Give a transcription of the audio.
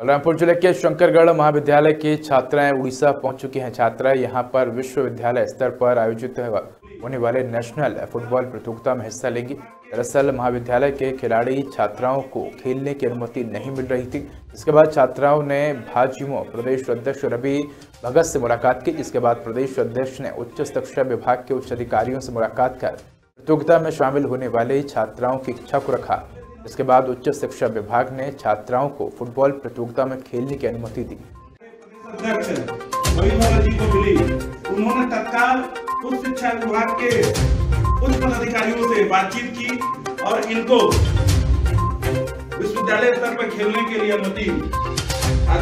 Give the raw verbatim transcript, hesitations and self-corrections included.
बलरामपुर जिले के शंकरगढ़ महाविद्यालय की छात्राएं उड़ीसा पहुंच चुकी हैं। छात्राएं यहां पर विश्वविद्यालय स्तर पर आयोजित होने वाले नेशनल फुटबॉल प्रतियोगिता में हिस्सा लेंगी। दरअसल महाविद्यालय के खिलाड़ी छात्राओं को खेलने की अनुमति नहीं मिल रही थी। इसके बाद छात्राओं ने भाजयुमो प्रदेश अध्यक्ष रवि भगत से मुलाकात की, जिसके बाद प्रदेश अध्यक्ष ने उच्च शिक्षा विभाग के उच्च अधिकारियों से मुलाकात कर प्रतियोगिता में शामिल होने वाले छात्राओं की इच्छा को रखा। इसके बाद उच्च शिक्षा विभाग ने छात्राओं को फुटबॉल प्रतियोगिता में खेलने की अनुमति दी। अध्यक्ष रवि भगत जी को मिली, उन्होंने तत्काल उच्च शिक्षा विभाग के उच्च पदाधिकारियों से बातचीत की और इनको विश्वविद्यालय स्तर पर खेलने के लिए अनुमति